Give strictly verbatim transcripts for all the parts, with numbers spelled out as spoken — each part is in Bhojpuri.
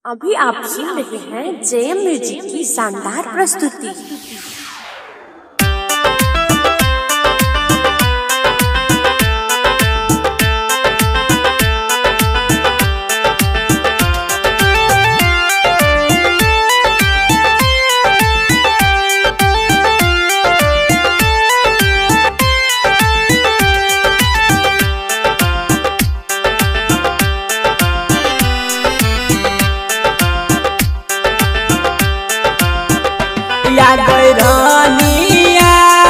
अभी आप सुन रहे हैं जेएम म्यूजिक की शानदार प्रस्तुति। या गैरानिया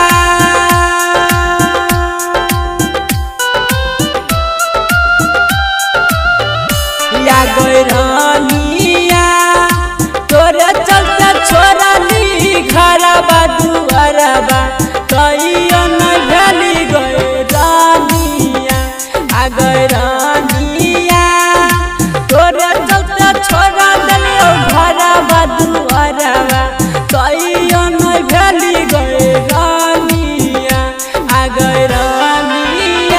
या गैरानिया तोरे चलते छोड़ली घरबा दुआरबा कहियो न भेली गैरानिया। आ गैरानिया तोरे चलते छोड़ देलियो घरबा दुआरबा कहियो न भेली गैरानिया। आ गैरानिया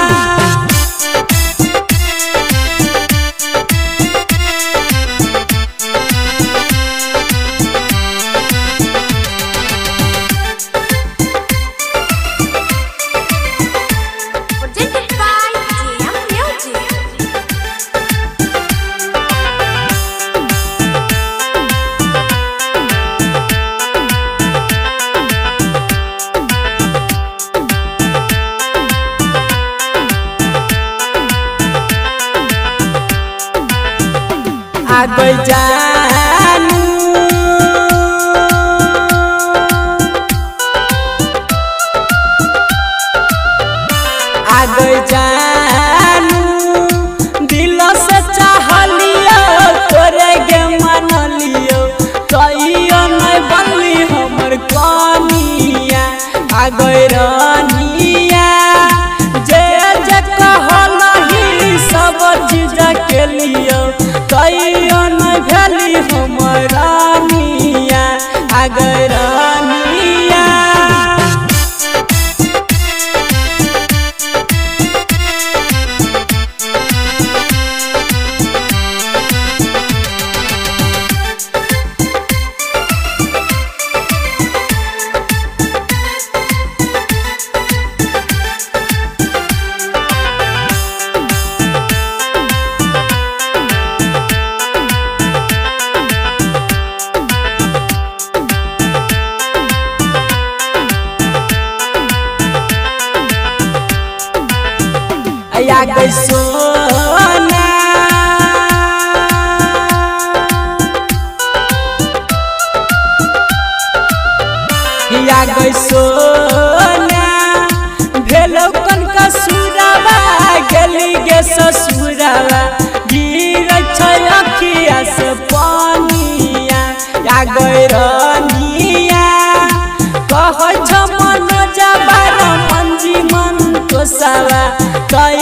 Presented by जेएम म्यूजिक। आ गई जानू आ गई जानू दिल से चाहलियो तोरे के मन लियो कहियो नहीं बनली हमर कनिया। आ गई रानिया जे जे कहलही सब चीज के लियो कहियो न भेली हमर रानिया। आ गई रानिया या गई सोना या गई सोना भेलो कन का सुरावा गेली गे ससुरावा गिर छै अखिया से पानिया। या गई रानिया कह छ मन जबार मंजी मन तो सावा